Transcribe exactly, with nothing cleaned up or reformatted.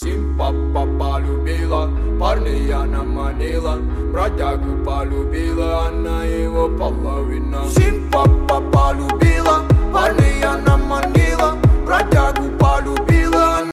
Сим-папа полюбила, парня она манила, бродягу полюбила, она его половина. Сим-папа полюбила.